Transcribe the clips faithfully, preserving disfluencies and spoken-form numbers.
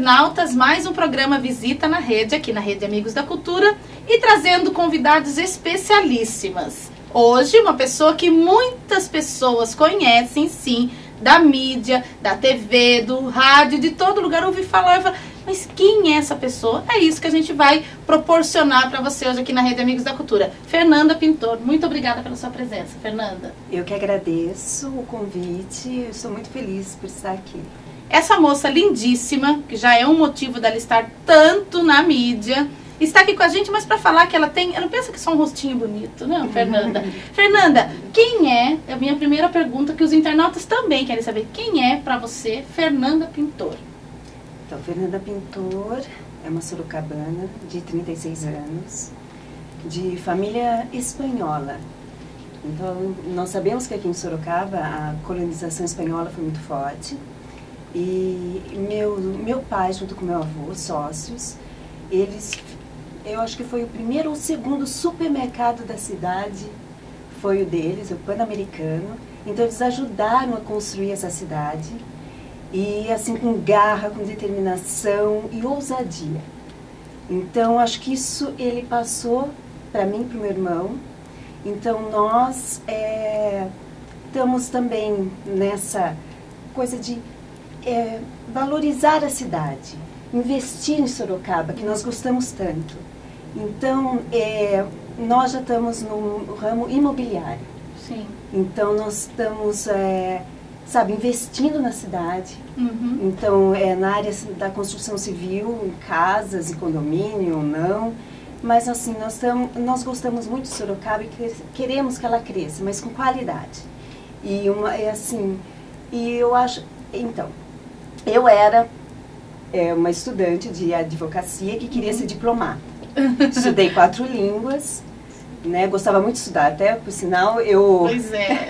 internautas, mais um programa Visita na Rede, aqui na Rede Amigos da Cultura, e trazendo convidados especialíssimas. Hoje, uma pessoa que muitas pessoas conhecem, sim, da mídia, da T V, do rádio, de todo lugar, ouvi falar e falar, mas quem é essa pessoa? É isso que a gente vai proporcionar para você hoje aqui na Rede Amigos da Cultura. Fernanda Pintor, muito obrigada pela sua presença, Fernanda. Eu que agradeço o convite, eu estou muito feliz por estar aqui. Essa moça lindíssima, que já é um motivo dela estar tanto na mídia, está aqui com a gente, mas para falar que ela tem... Ela não pensa que é só um rostinho bonito, não, Fernanda? Fernanda, quem é... É a minha primeira pergunta, que os internautas também querem saber. Quem é, para você, Fernanda Pintor? Então, Fernanda Pintor é uma sorocabana de trinta e seis anos, de família espanhola. Então, nós sabemos que aqui em Sorocaba a colonização espanhola foi muito forte. E meu, meu pai, junto com meu avô, sócios, eles... Eu acho que foi o primeiro ou segundo supermercado da cidade, foi o deles, o Pan-Americano. Então, eles ajudaram a construir essa cidade. E assim, com garra, com determinação e ousadia. Então, acho que isso ele passou para mim e para o meu irmão. Então, nós é, estamos também nessa coisa de é, valorizar a cidade, investir em Sorocaba, que nós gostamos tanto. Então, é, nós já estamos no ramo imobiliário. Sim. Então, nós estamos... É, sabe, investindo na cidade. Uhum. Então, é na área da construção civil, em casas e condomínio ou não. Mas, assim, nós, tamo, nós gostamos muito de Sorocaba e queremos que ela cresça, mas com qualidade. E, uma, é assim, e eu acho... Então, eu era é, uma estudante de advocacia que queria uhum. ser diplomata. Estudei quatro línguas. Né, gostava muito de estudar, até por sinal eu, pois é.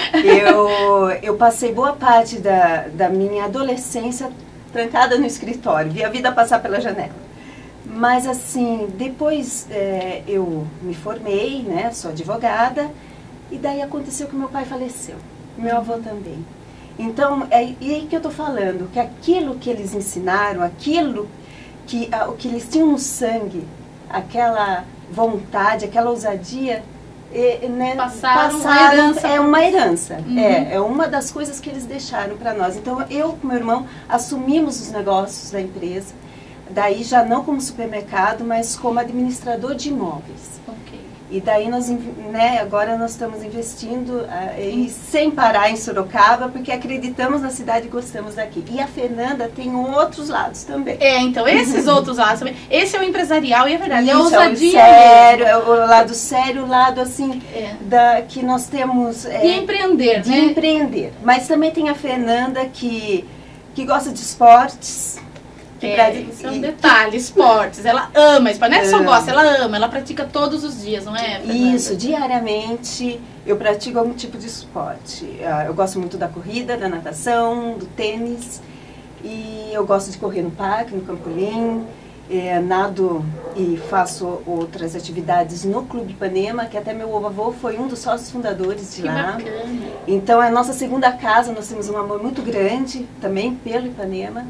eu, eu passei boa parte da, da minha adolescência trancada no escritório, vi a vida passar pela janela. Mas assim, depois é, eu me formei, né, sou advogada, e daí aconteceu que meu pai faleceu, meu avô também. Então, é, e aí que eu estou falando, que aquilo que eles ensinaram, aquilo que, a, o que eles tinham no sangue, aquela... vontade, aquela ousadia, é, né, passaram, passaram uma herança. É uma herança, uhum. é, é uma das coisas que eles deixaram para nós. Então, eu com meu irmão assumimos os negócios da empresa, daí já não como supermercado, mas como administrador de imóveis. Okay. E daí nós, né, agora nós estamos investindo uh, e sem parar em Sorocaba, porque acreditamos na cidade e gostamos daqui. E a Fernanda tem outros lados também. É, então, esses outros lados também. Esse é o empresarial e é verdade, Isso, é a ousadia. É o sério, é o lado sério, o lado assim, é. da, que nós temos... É, de empreender, de né? empreender. Mas também tem a Fernanda que, que gosta de esportes. Que é, pra, isso é um detalhe, esportes. Ela ama esporte, não é só gosta, ela ama, ela pratica todos os dias, não é, Fernanda? Isso, diariamente eu pratico algum tipo de esporte. Eu gosto muito da corrida, da natação, do tênis. E eu gosto de correr no parque, no Campolim. É, nado e faço outras atividades no Clube Ipanema, que até meu avô foi um dos sócios fundadores de que lá. Bacana. Então é a nossa segunda casa, nós temos um amor muito grande também pelo Ipanema.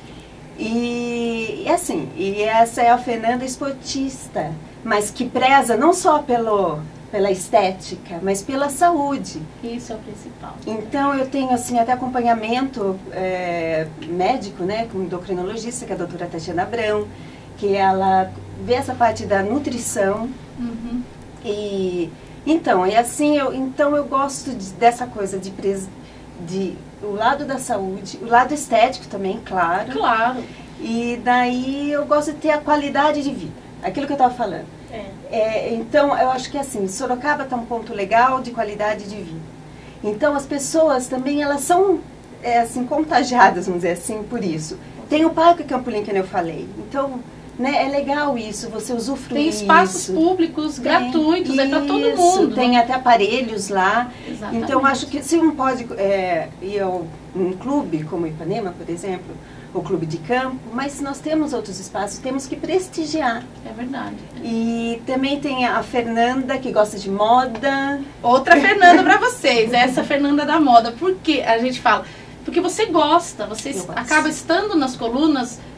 E, e assim, e essa é a Fernanda esportista, mas que preza não só pelo, pela estética, mas pela saúde. Isso é o principal. Então eu tenho assim até acompanhamento é, médico, né, com endocrinologista, que é a doutora Tatiana Abrão, que ela vê essa parte da nutrição. Uhum. E então, é assim, eu, então eu gosto de, dessa coisa de, pres, de o lado da saúde, o lado estético também, claro. Claro. E daí eu gosto de ter a qualidade de vida, aquilo que eu estava falando. É. É, então, eu acho que assim, Sorocaba está um ponto legal de qualidade de vida. Então, as pessoas também, elas são, é, assim, contagiadas, vamos dizer assim, por isso. Tem o Parque Campolim, que eu falei. Então, né, é legal isso, você usufruir. Tem espaços isso. públicos Tem, gratuitos, é para todo isso, mundo. Tem até aparelhos lá. Exatamente. Então, acho que se um pode é, ir a um clube, como o Ipanema, por exemplo, o clube de campo, mas nós temos outros espaços, temos que prestigiar. É verdade. E também tem a Fernanda, que gosta de moda. Outra Fernanda para vocês, essa Fernanda da moda. Por que a gente fala? Porque você gosta, você acaba estando nas colunas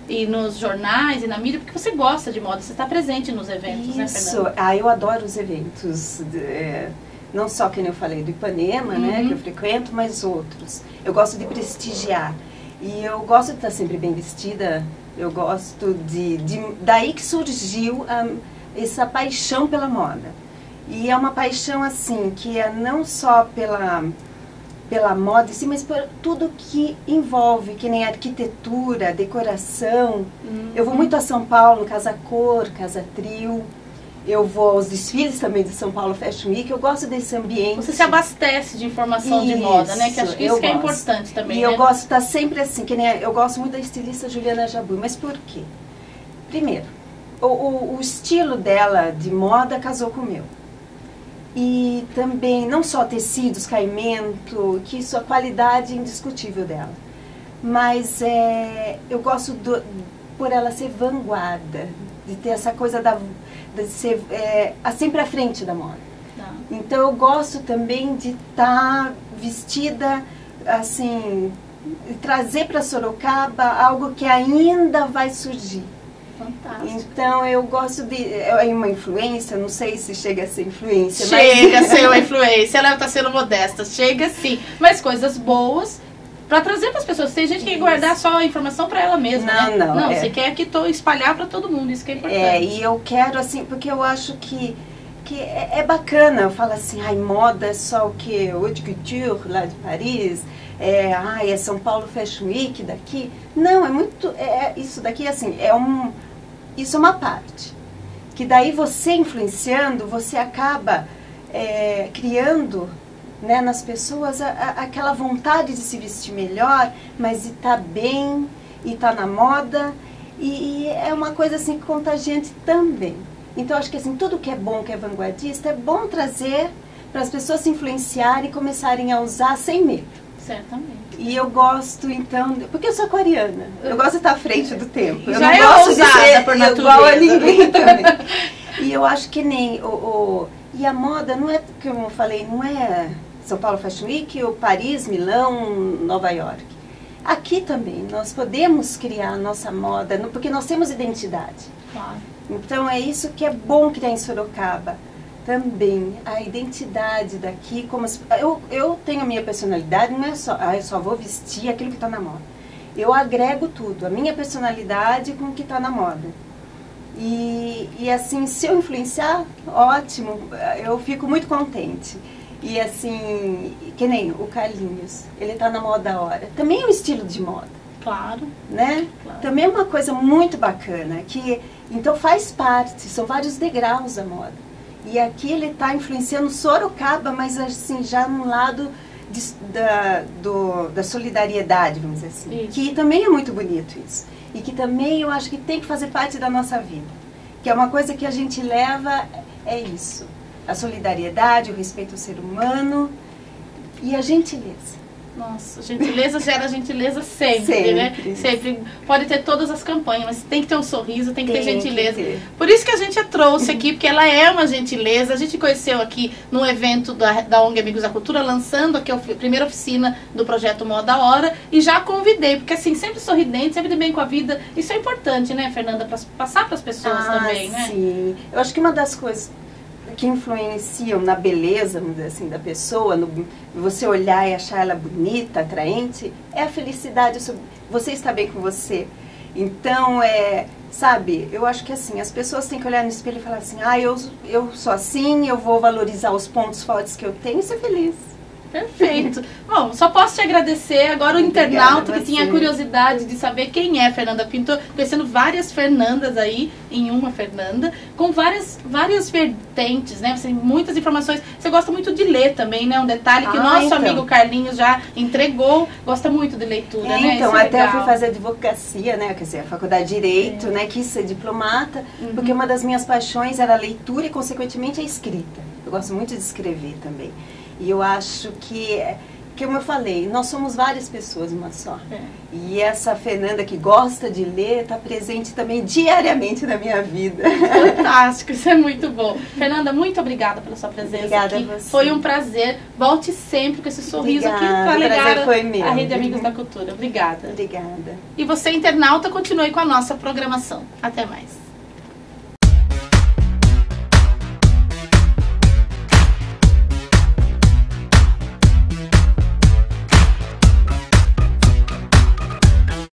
e nos jornais e na mídia, porque você gosta de moda, você está presente nos eventos, Isso. né, Fernanda? Ah, eu adoro os eventos, é, não só que eu falei do Ipanema, uhum. né, que eu frequento, mas outros. Eu gosto de prestigiar e eu gosto de estar sempre bem vestida, eu gosto de... de daí que surgiu um, essa paixão pela moda. E é uma paixão assim, que é não só pela... pela moda, sim, mas por tudo que envolve, que nem arquitetura, decoração. Uhum. Eu vou muito a São Paulo, Casa Cor, Casa Trio. Eu vou aos desfiles também de São Paulo Fashion Week. Eu gosto desse ambiente. Você se abastece de informação isso, de moda, né? Que acho que isso que é importante também, E né? eu gosto de estar sempre assim, que nem eu gosto muito da estilista Juliana Jabu. Mas por quê? Primeiro, o, o, o estilo dela de moda casou com o meu. E também, não só tecidos, caimento, que isso, a qualidade indiscutível dela. Mas é, eu gosto do, por ela ser vanguarda, de ter essa coisa da, de ser é, sempre à frente da moda. Tá. Então eu gosto também de estar tá vestida, assim, trazer para Sorocaba algo que ainda vai surgir. Fantástico. Então eu gosto de... É uma influência, não sei se chega a ser influência. Chega mas... a ser uma influência, ela está sendo modesta, chega sim. Mas coisas boas para trazer para as pessoas. Tem gente que quer guardar só a informação para ela mesma, não, né? Não, não. É... Você quer que tô espalhar para todo mundo, isso que é importante. É, e eu quero assim, porque eu acho que, que é, é bacana. Eu falo assim, ai, moda é só o que? Haute Couture, lá de Paris... É, ai, é São Paulo Fashion Week daqui. Não, é muito... É, isso daqui, assim, é um... Isso é uma parte. Que daí você influenciando, você acaba é, criando, né, nas pessoas a, a, aquela vontade de se vestir melhor, mas de estar bem, e estar na moda. E, e é uma coisa assim contagiante também. Então, acho que assim, tudo que é bom, que é vanguardista, é bom trazer para as pessoas se influenciarem e começarem a usar sem medo. Certamente. E eu gosto, então, porque eu sou aquariana, eu gosto de estar à frente do tempo. Eu já não é gosto ousada de ser por natureza. Igual a ninguém também. E eu acho que nem o, o... E a moda não é, como eu falei, não é São Paulo Fashion Week, ou Paris, Milão, Nova York. Aqui também, nós podemos criar a nossa moda, porque nós temos identidade. Claro. Então é isso que é bom criar em Sorocaba. Também, a identidade daqui, como as, eu, eu tenho a minha personalidade, não é só, ah, eu só vou vestir aquilo que está na moda. Eu agrego tudo, a minha personalidade com o que está na moda. E, e assim, se eu influenciar, ótimo, eu fico muito contente. E assim, que nem o Carlinhos, ele está na moda a hora. Também é um estilo de moda. Claro. Né? Claro. Também é uma coisa muito bacana, que então faz parte, são vários degraus da moda. E aqui ele está influenciando Sorocaba, mas assim, já num lado de, da, do, da solidariedade, vamos dizer assim. Isso. Que também é muito bonito isso. E que também eu acho que tem que fazer parte da nossa vida. Que é uma coisa que a gente leva, é isso. A solidariedade, o respeito ao ser humano e a gentileza. Nossa, gentileza gera gentileza sempre, sempre, né? Sempre. Pode ter todas as campanhas, mas tem que ter um sorriso, tem que tem ter gentileza. Que ter. Por isso que a gente a trouxe aqui, porque ela é uma gentileza. A gente conheceu aqui num evento da, da O N G Amigos da Cultura, lançando aqui a primeira oficina do projeto Moda Hora, e já convidei, porque assim, sempre sorridente, sempre de bem com a vida. Isso é importante, né, Fernanda? Pra passar para as pessoas ah, também, né? Sim. Eu acho que uma das coisas que influenciam na beleza, vamos dizer assim, da pessoa, no você olhar e achar ela bonita, atraente, é a felicidade, você está bem com você. Então, é, sabe, eu acho que assim, as pessoas têm que olhar no espelho e falar assim, ah, eu, eu sou assim, eu vou valorizar os pontos fortes que eu tenho e ser feliz. Perfeito. Bom, só posso te agradecer. Agora o Obrigada, internauta que você. tinha curiosidade de saber quem é Fernanda Pintor, conhecendo várias Fernandas aí, em uma Fernanda, com várias, várias vertentes, né? Você tem muitas informações. Você gosta muito de ler também, né? Um detalhe que o ah, nosso então. amigo Carlinhos já entregou. Gosta muito de leitura, é, né? Então, Isso é até eu legal. fui fazer advocacia, né? Quer dizer, a faculdade de Direito, é. né? Quis ser diplomata, uhum. porque uma das minhas paixões era a leitura e, consequentemente, a escrita. Eu gosto muito de escrever também. E eu acho que, como eu falei, nós somos várias pessoas, uma só. É. E essa Fernanda que gosta de ler está presente também diariamente na minha vida. Fantástico, isso é muito bom. Fernanda, muito obrigada pela sua presença Obrigada aqui. a você. Foi um prazer. Volte sempre com esse sorriso Obrigada. aqui para alegar Foi meu. a Rede Amigos da Cultura. Obrigada. Obrigada. E você, internauta, continue com a nossa programação. Até mais.